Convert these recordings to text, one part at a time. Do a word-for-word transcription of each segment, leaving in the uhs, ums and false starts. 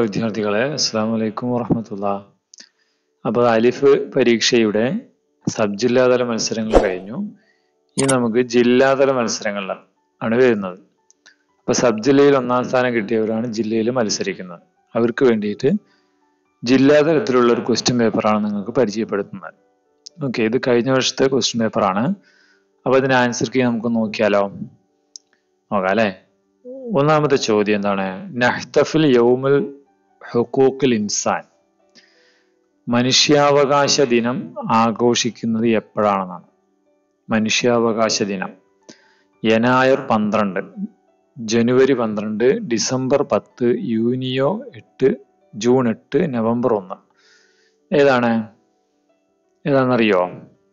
വിദ്യാർത്ഥികളെ, അസ്സലാമു അലൈക്കും വറഹ്മത്തുള്ളാഹി. അപ്പോൾ അലിഫ് പരീക്ഷയുടെ സബ് ജില്ലാതല മത്സരങ്ങൾ കഴിഞ്ഞു. ഇനി നമുക്ക് ജില്ലാതല മത്സരങ്ങൾ ആണ് വരുന്നത്. അപ്പോൾ സബ് ജില്ലയിൽ ഒന്നാം സ്ഥാനം കിട്ടിയവരാണ് ജില്ലയിൽ മത്സരിക്കുന്നത്. അവർക്ക് വേണ്ടിയിട്ട് ജില്ലാതലത്തിലുള്ള ഒരു ക്വസ്റ്റ്യൻ പേപ്പറാണ് നിങ്ങൾക്ക് പരിചയപ്പെടുത്തുന്നത്. ഓക്കെ, ഇത് കഴിഞ്ഞ വർഷത്തെ ക്വസ്റ്റ്യൻ പേപ്പറാണ്. അപ്പോൾ ഇതിന് ആൻസർ കീ നമുക്ക് നോക്കിയാലോ? നോക്കാം അല്ലേ. ഒന്നാമത്തെ ചോദ്യം എന്താണ്? നഹ്തഫിൽ യൗമുൽ ഹുഖൂഖിൽ ഇൻസാൻ, മനുഷ്യാവകാശ ദിനം ആഘോഷിക്കുന്നത് എപ്പോഴാണെന്നാണ്. മനുഷ്യാവകാശ ദിനം യനായർ പന്ത്രണ്ട്, ജനുവരി പന്ത്രണ്ട്, ഡിസംബർ പത്ത്, യൂനിയോ എട്ട്, ജൂൺ എട്ട്, നവംബർ ഒന്ന്. ഏതാണ് ഏതാണെന്നറിയോ?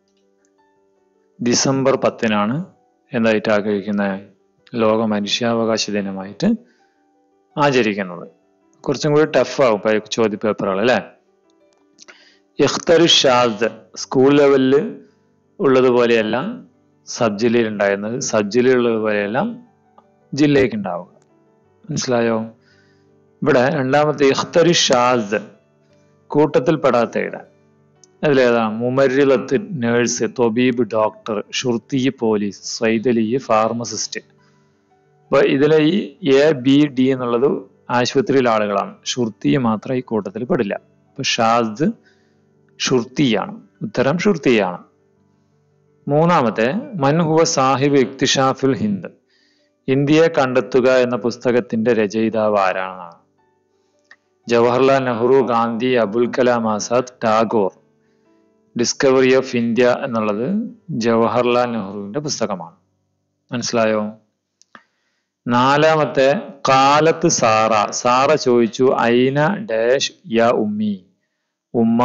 ഡിസംബർ പത്തിനാണ് എന്തായിട്ട് ആഘോഷിക്കുന്നത്? ലോക മനുഷ്യാവകാശ ദിനമായിട്ട് ആചരിക്കുന്നത്. കുറച്ചും കൂടി ടഫ് ആവും ചോദ്യ പേപ്പറുകൾ അല്ലെ. ഇഖ്തറു ഷാദ് സ്കൂൾ ലെവലിൽ ഉള്ളതുപോലെയല്ല സബ് ജില്ലയിൽ ഉണ്ടായിരുന്നത്, സബ് ജില്ലയിൽ ഉള്ളതുപോലെയല്ല ജില്ലയ്ക്ക് ഉണ്ടാവുക. മനസ്സിലായോ? ഇവിടെ രണ്ടാമത്തെ ഇഖ്തറു ഷാദ് കൂട്ടത്തിൽ പെടാത്ത ഇടം. അതിലേതാ? മുമരിലത്ത് നേഴ്സ്, തൊബീബ് ഡോക്ടർ, ഷുർത്തി പോലീസ്, സൈദലി ഫാർമസിസ്റ്റ്. അപ്പൊ ഇതിലെ ഈ എ ബി ഡി എന്നുള്ളത് ആശുപത്രിയിലെ ആളുകളാണ്. ഷുർത്തി മാത്രം ഈ കൂട്ടത്തിൽ പെടില്ല. അപ്പൊ ഷാദ് ഷുർത്തിയാണ്. ഉത്തരം ഷുർത്തിയാണ്. മൂന്നാമത്തെ മൻഹുവ സാഹിബ് ഇക്തിഷാഫുൽ ഹിന്ദ്, ഇന്ത്യയെ കണ്ടെത്തുക എന്ന പുസ്തകത്തിന്റെ രചയിതാവ് ആരാണെന്നാണ്. Jawaharlal Nehru, Gandhi, Abul Kalam Azad, Tagore. Discovery of India എന്നുള്ളത് ജവഹർലാൽ നെഹ്റുവിന്റെ പുസ്തകമാണ്. മനസ്സിലായോ? നാലാമത്തെ കാലത്ത് സാറ, സാറ ചോദിച്ചു ഐന ഡാഷ് യാ ഉമ്മി, ഉമ്മ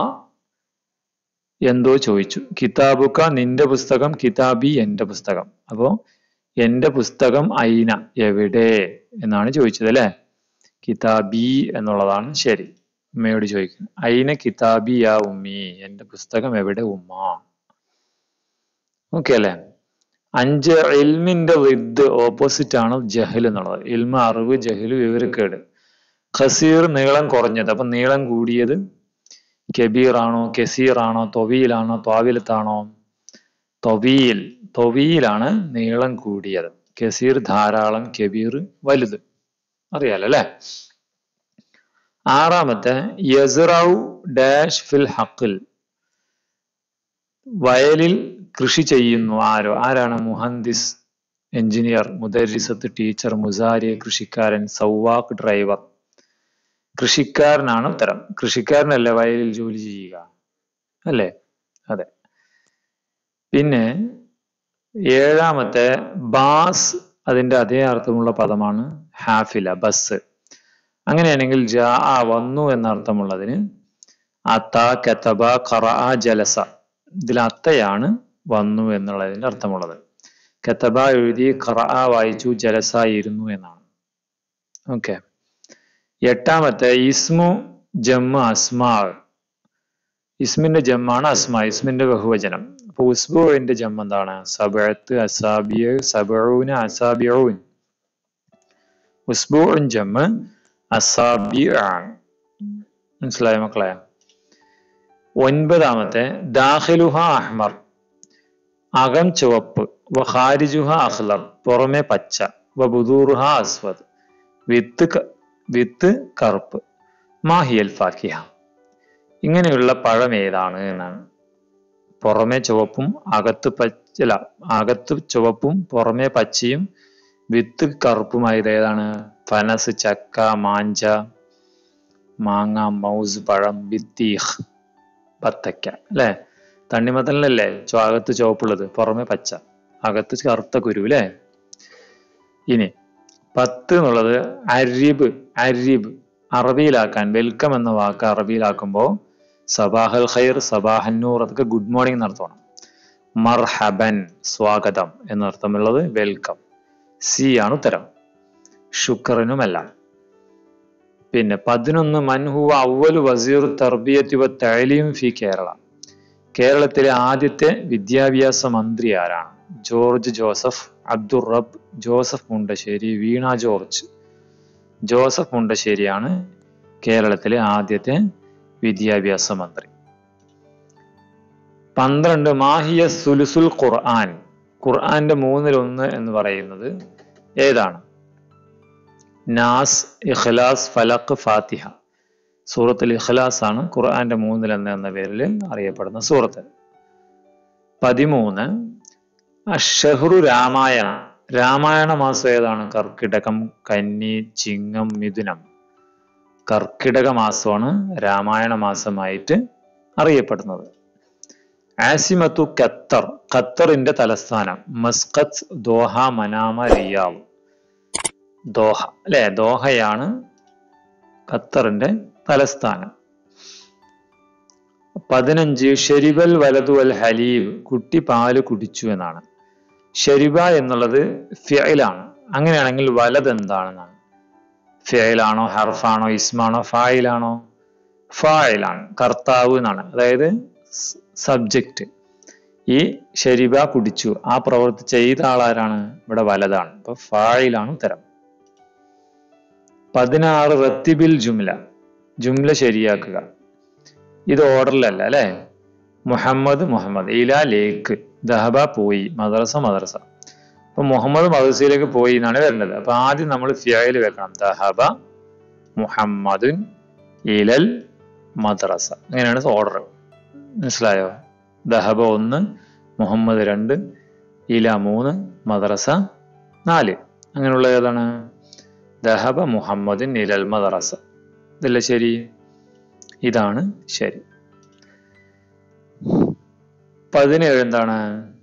എന്തോ ചോദിച്ചു. കിതാബുക നിന്റെ പുസ്തകം, കിതാബി എന്റെ പുസ്തകം. അപ്പോ എന്റെ പുസ്തകം ഐന എവിടെ എന്നാണ് ചോദിച്ചത് അല്ലെ. കിതാബി എന്നുള്ളതാണ് ശരി. ഉമ്മയോട് ചോദിക്കുന്നു ഐന കിതാബി യാ ഉമ്മി, എന്റെ പുസ്തകം എവിടെ ഉമ്മ. ഓക്കെ അല്ലെ. അഞ്ച് ഇൽമിന്റെ വിദ് ഓപ്പോസിറ്റ് ആണ് ജഹൽ എന്നുള്ളത്. ഇൽമ അറിവ്, ജഹല് വിവരക്കേട്. ഖസീർ നീളം കുറഞ്ഞത്. അപ്പൊ നീളം കൂടിയത് കബീർ ആണോ, കസീർ ആണോ, തൊവീലാണോ, ത്വാവിലത്താണോ? തൊവീൽ. തൊവീലാണ് നീളം കൂടിയത്. കസീർ ധാരാളം, കബീർ വലുത്. അറിയാലോ അല്ലെ. ആറാമത്തെ യസ്റൗ ഡാഷ് ഫിൽ ഹഖിൽ, വയലിൽ കൃഷി ചെയ്യുന്നു ആരോ? ആരാണ്? മുഹന്ദിസ് എഞ്ചിനീയർ, മുദരിസത്ത് ടീച്ചർ, മുസാരി കൃഷിക്കാരൻ, സൗവാഖ് ഡ്രൈവർ. കൃഷിക്കാരനാണ് ഉത്തരം. കൃഷിക്കാരനല്ലേ വയലിൽ ജോലി ചെയ്യുക അല്ലേ? അതെ. പിന്നെ ഏഴാമത്തെ ബാസ്, അതിന്റെ അതേ അർത്ഥമുള്ള പദമാണ് ഹാഫില, ബസ്. അങ്ങനെയാണെങ്കിൽ ജാ വന്നു എന്ന അർത്ഥമുള്ളതിന് അത്ത, കതബ, ഖറഅ, ജലസ. ഇതിൽ അത്തയാണ് വന്നു എന്നുള്ളതിന്റെ അർത്ഥമുള്ളത്. കതബ എഴുതി, ഖറഅ വായിച്ചു, ജലസ ഇരുന്നു എന്നാണ്. ഓക്കെ. എട്ടാമത്തെ ഇസ്മു ജമ്മ അസ്മാ, ഇസ്മിന്റെ ജമ്മാണ് അസ്മാ, ഇസ്മിന്റെ ബഹുവചനം. അപ്പൊ ഉസ്ബുവിന്റെ ജമ്മ എന്താണ്? സബഅത്ത്, അസാബിയ, സബഊന, അസാബിഊൻ. ഉസ്ബുഉൻ ജമ്മ അസാബിആൻ. മനസ്സിലായോ മക്കളെ? ഒൻപതാമത്തെ ദാഖിലുഹ അഹ്മർ, അകം ചുവപ്പ്, വ ഖാരിജുഹ അഖ്ലർ, പുറമെ പച്ച, വ ബുദൂറുഹ അസ്വദ്, വിത്ത് വിത്ത് കറുപ്പ്. മാഹിയൽ ഫാക്കിഹ, ഇങ്ങനെയുള്ള പഴം ഏതാണ് എന്നാണ്. പുറമെ ചുവപ്പും അകത്ത് പച്ച, അകത്ത് ചുവപ്പും പുറമെ പച്ചയും വിത്ത് കറുപ്പുമായത് ഏതാണ്? ഫനസ് ചക്ക, മാഞ്ച മാങ്ങ, മൗസ് പഴം, ബിത്തീഖ് ബത്തക്ക അല്ലെ. തണ്ണിമത്തനിലല്ലേ അകത്ത് ചുവപ്പുള്ളത്, പുറമെ പച്ച, അകത്ത് കറുത്ത കുരു അല്ലെ. ഇനി പത്ത് എന്നുള്ളത് അരിബ്. അരിബ് അറബിയിലാക്കാൻ, വെൽക്കം എന്ന വാക്ക് അറബിയിലാക്കുമ്പോൾ സബാഹൽ ഖൈർ, സബാഹന്നൂർ, അതൊക്കെ ഗുഡ് മോർണിംഗ് എന്നർത്ഥമാണ്. മർഹബൻ സ്വാഗതം എന്നർത്ഥമുള്ളത് വെൽക്കം. സി ആണ് ഉത്തരം, ശുക്രനുമല്ല. പിന്നെ പതിനൊന്ന് മൻഹുവ അവ്വലു വസീർ തർബിയത്തി വ തഅലീം ഫി കേരള, കേരളത്തിലെ ആദ്യത്തെ വിദ്യാഭ്യാസ മന്ത്രി ആരാണ്? ജോർജ് ജോസഫ്, അബ്ദുർ റബ്ബ്, ജോസഫ് മുണ്ടശ്ശേരി, വീണ ജോർജ്. ജോസഫ് മുണ്ടശ്ശേരിയാണ് കേരളത്തിലെ ആദ്യത്തെ വിദ്യാഭ്യാസ മന്ത്രി. പന്ത്രണ്ട് മാഹിയ സുലുസുൽ ഖുർആൻ. ഖുർആന്റെ മൂന്നിലൊന്ന് എന്ന് പറയുന്നത് ഏതാണ്? നാസ്, ഇഖ്ലാസ്, ഫലഖ്, ഫാത്തിഹ. സൂറത്തുൽ ഇഖ്ലാസ് ആണ് ഖുർആന്റെ മൂന്നിലൊന്ന് എന്ന പേരിൽ അറിയപ്പെടുന്ന സൂറത്ത്. പതിമൂന്ന് അഷ്ഹറു രാമായണ. രാമായണ മാസം ഏതാണ്? കർക്കിടകം, കന്നി, ചിങ്ങം, മിഥുനം. കർക്കിടക മാസമാണ് രാമായണ മാസമായിട്ട് അറിയപ്പെടുന്നത്. ആസിമത്തു ഖത്തർ. ഖത്തറിന്റെ തലസ്ഥാനം Muscat, Doha, Manama, Riyadh. Doha അല്ലെ, ദോഹയാണ് ഖത്തറിന്റെ തലസ്ഥാനം. പതിനഞ്ച് ഷെരിബൽ വലതു അൽ ഹലീബ്. കുട്ടി പാല് കുടിച്ചു എന്നാണ്. ഷെരിബ എന്നുള്ളത് ഫിഅലാണ്. അങ്ങനെയാണെങ്കിൽ വലത് എന്താണെന്നാണ്? ഫിഅലാണോ, ഹർഫാണോ, ഇസ്മാണോ, ഫായിലാണോ? ഫായിലാണ്, കർത്താവ് എന്നാണ്. അതായത് സബ്ജക്റ്റ്. ഈ ഷെരിബ കുടിച്ചു, ആ പ്രവൃത്തി ചെയ്ത ആളാരാണ്? ഇവിടെ വലതാണ്. അപ്പൊ ഫായിലാണ് ഉത്തരം. പതിനാറ് റത്തിബിൽ ജുംല. ജുംല ശരിയാക്കുക. ഇത് ഓർഡറിലല്ല അല്ലെ. മുഹമ്മദ് മുഹമ്മദ്, ഇല ലേക്ക്, ദഹബ പോയി, മദ്രസ മദ്രസ. അപ്പൊ മുഹമ്മദ് മദ്രസയിലേക്ക് പോയി എന്നാണ് വരേണ്ടത്. അപ്പൊ ആദ്യം നമ്മൾ ഫിഅയിൽ വെക്കണം. ദഹബ മുഹമ്മദുൻ ഇലൽ മദ്രസ. അങ്ങനെയാണ് ഓർഡർ. മനസ്സിലായോ? ദഹബ ഒന്ന്, മുഹമ്മദ് രണ്ട്, ഇല മൂന്ന്, മദ്രസ നാല്. അങ്ങനെയുള്ള ഏതാണ്? ദഹബ മുഹമ്മദിൻ ഇലൽ മദ്രസ. ഇതല്ലേ ശരി? ഇതാണ് ശരി. പതിനേഴ് എന്താണ്?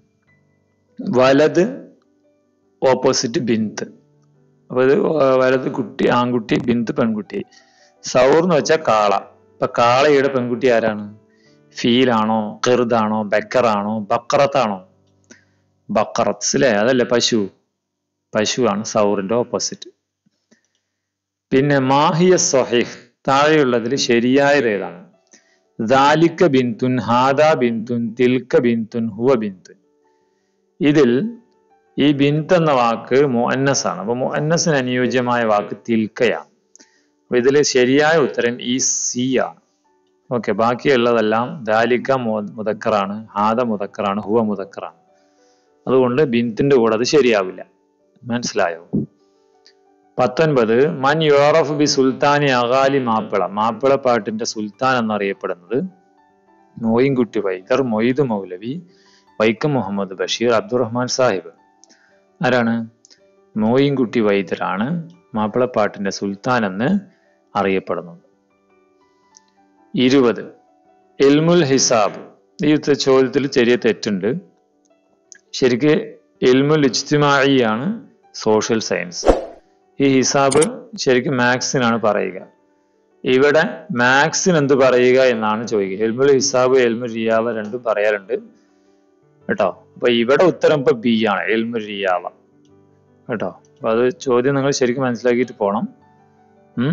വലത് ഓപ്പോസിറ്റ് ബിന്ത്. അപ്പൊ ഇത് വലത് കുട്ടി ആൺകുട്ടി, ബിന്ത് പെൺകുട്ടി. സൗർ എന്ന് വെച്ചാൽ കാള. അപ്പൊ കാളയുടെ പെൺകുട്ടി ആരാണ്? ഫീലാണോ, ഖിർദാണോ, ബക്കറാണോ, ബക്കറത്താണോ? ബക്കറത്ത് അല്ലേ, അതല്ലേ പശു. പശു ആണ് സൗറിന്റെ ഓപ്പോസിറ്റ്. പിന്നെ മാഹിയ സ്വഹീഹ്. താഴെയുള്ളതിൽ ശരിയായത് ഏതാണ്? ദാലിക ബിന്തുൻ, ഹാദാ ബിന്തുൻ, തിൽക ബിന്തുൻ, ഹുവ ബിന്തുൻ. ഇതിൽ ഈ ബിന്ത് എന്ന വാക്ക് മുഅന്നസ് ആണ്. അപ്പൊ മുഅന്നസിന് അനുയോജ്യമായ വാക്ക് തിൽക്കയാണ്. അപ്പൊ ഇതിൽ ശരിയായ ഉത്തരം ഈ സി ആണ്. ഓക്കെ, ബാക്കിയുള്ളതെല്ലാം ദാലിക മുദക്കറാണ്, ഹാദ മുദക്കറാണ്, ഹുവ മുദക്കറാണ്. അതുകൊണ്ട് ബിന്തിന്റെ കൂടെ അത് ശരിയാവില്ല. മനസ്സിലായോ? പത്തൊൻപത് മൻ യുറഫ് ബി സുൽത്താനി അഗാലി മാപ്പിള. മാപ്പിള പാട്ടിന്റെ സുൽത്താൻ എന്നറിയപ്പെടുന്നത് മോയിൻകുട്ടി വൈദ്യർ, മൊയ്ദ് മൗലവി, വൈക്കം മുഹമ്മദ് ബഷീർ, അബ്ദുറഹ്മാൻ സാഹിബ്. ആരാണ്? മോയിൻകുട്ടി വൈദ്യരാണ് മാപ്പിളപ്പാട്ടിന്റെ സുൽത്താൻ എന്ന് അറിയപ്പെടുന്നത്. ഇരുപത് ഇൽമുൽ ഹിസാബ്. ഈ ചോദ്യത്തിൽ ചെറിയ തെറ്റുണ്ട്. ശരിക്ക് ഇൽമുൽ ഇജ്തിമാഇ ആണ് സോഷ്യൽ സയൻസ്. ഈ ഹിസാബ് ശരിക്കും മാത്സിനാണ് പറയുക. ഇവിടെ മാത്സിന് എന്ത് പറയുക എന്നാണ് ചോദിക്കുക. ഇൽമുൽ ഹിസാബ്, ഇൽമുൽ റിയാള രണ്ടും പറയാറുണ്ട് കേട്ടോ. അപ്പൊ ഇവിടെ ഉത്തരം ഇപ്പൊ ബി ആണ്, ഇൽമുൽ റിയാള കേട്ടോ. അപ്പൊ അത് ചോദ്യം നിങ്ങൾ ശരിക്കും മനസ്സിലാക്കിയിട്ട് പോണം. ഉം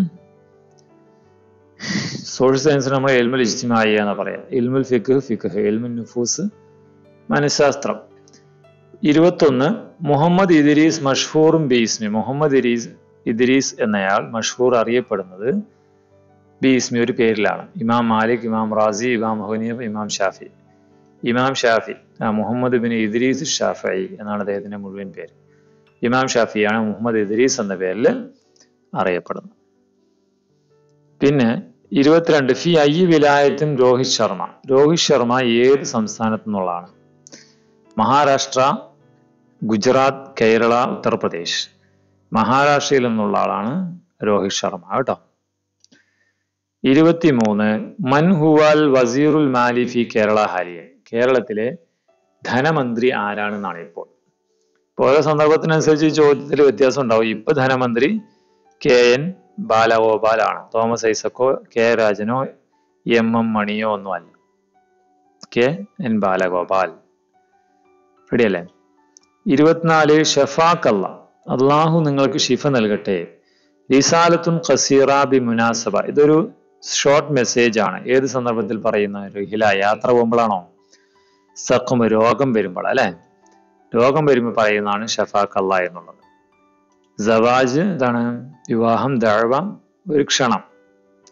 സോഷ്യൽ സയൻസിന് നമ്മൾ ഇൽമുൽ ഇജ്തിമാഇ എന്നാ പറയാ. ഇൽമുൽ ഫിഖ് ഫിഖ്, ഇൽമുൽ നുഫൂസ് മനഃശാസ്ത്രം. ഇരുപത്തൊന്ന് മുഹമ്മദ് ഇദ്രീസ് മഷ്ഹൂറും ബിസ്മി. മുഹമ്മദ് ഇദ്രീസ് ഇദ്രീസ് എന്നയാൾ മഷ്ഹൂർ അറിയപ്പെടുന്നത് ബിസ്മി ഒരു പേരിലാണ്. ഇമാം മാലിക്, ഇമാം റാസി, ഇമാം Hanif, Imam Shafi. Imam Shafi Muhammad bin Idris Shafi എന്നാണ് അദ്ദേഹത്തിന്റെ മുഴുവൻ പേര്. ഇമാം ഷാഫിയാണ് മുഹമ്മദ് ഇദ്രീസ് എന്ന പേരിൽ അറിയപ്പെടുന്നത്. പിന്നെ ഇരുപത്തിരണ്ട് ഫി ഐ വിലായത്തും രോഹിത് ശർമ്മ. രോഹിത് ശർമ്മ ഏത് സംസ്ഥാനത്തു നിന്നുള്ളതാണ്? മഹാരാഷ്ട്ര, ഗുജറാത്ത്, കേരള, ഉത്തർപ്രദേശ്. മഹാരാഷ്ട്രയിൽ നിന്നുള്ള ആളാണ് രോഹിത് ശർമ്മ കേട്ടോ. ഇരുപത്തിമൂന്ന് മൻ ഹുവൽ വസീറുൽ മാലി ഫി കേരള ഹാലിയ. കേരളത്തിലെ ധനമന്ത്രി ആരാണെന്നാണ് ഇപ്പോൾ. ഓരോ സന്ദർഭത്തിനനുസരിച്ച് ചോദ്യത്തിൽ വ്യത്യാസം ഉണ്ടാവും. ഇപ്പൊ ധനമന്ത്രി കെ എൻ ബാലഗോപാലാണ്. തോമസ് ഐസക്കോ, കെ രാജനോ, എം എം മണിയോ ഒന്നും അല്ല. K N Balagopal. റെഡിയല്ലേ? ഇരുപത്തിനാല് ഷഫാഖല്ല. അള്ളാഹു നിങ്ങൾക്ക് ഷിഫ നൽകട്ടെ. റിസാലത്തുൻ ഖസീറ ബി മുനാസബ. ഇതൊരു ഷോർട്ട് മെസ്സേജ് ആണ്. ഏത് സന്ദർഭത്തിൽ പറയുന്ന? ഹില യാത്ര പോകുമ്പോഴാണോ? സഖം രോഗം വരുമ്പോൾ അല്ലെ. രോഗം വരുമ്പോൾ പറയുന്നതാണ് ഷഫാഖല്ല എന്നുള്ളത്. സവാജ് ഇതാണ് വിവാഹം, ദഅവ ഒരു ക്ഷണം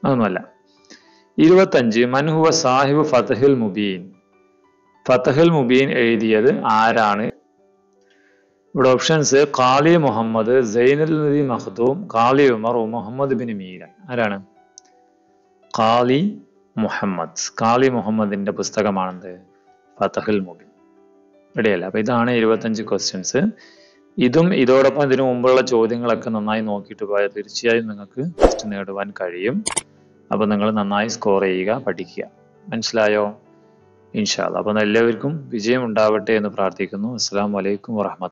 അതൊന്നുമല്ല. ഇരുപത്തഞ്ച് മൻഹുവ സാഹിബ് ഫതഹുൽ മുബീൻ. ഫതഹുൽ മുബീൻ എഴുതിയത് ആരാണ്? ഇവിടെ ഓപ്ഷൻസ് ഖാലി മുഹമ്മദ്, സൈനുൽ മഖ്ദൂം, ഖാലി ഉമർ, മുഹമ്മദ് ബിൻ മീരൻ. ആരാണ്? ഖാലി മുഹമ്മദ്. ഖാലി മുഹമ്മദിന്റെ പുസ്തകമാണെന്ത്? ഫതഹുൽ മുബീൻ. ഇവിടെയല്ല. അപ്പൊ ഇതാണ് ഇരുപത്തഞ്ച് ക്വസ്റ്റ്യൻസ്. ഇതും ഇതോടൊപ്പം ഇതിനു മുമ്പുള്ള ചോദ്യങ്ങളൊക്കെ നന്നായി നോക്കിയിട്ട് പോയാൽ തീർച്ചയായും നിങ്ങൾക്ക് ടെസ്റ്റ് നേടുവാൻ കഴിയും. അപ്പൊ നിങ്ങൾ നന്നായി സ്കോർ ചെയ്യുക, പഠിക്കുക. മനസ്സിലായോ? ഇൻഷാ അല്ലാഹ്. അപ്പൊ എല്ലാവർക്കും വിജയം ഉണ്ടാവട്ടെ എന്ന് പ്രാർത്ഥിക്കുന്നു. അസ്സലാമു അലൈക്കും വറഹ്മത്തുള്ളാഹി.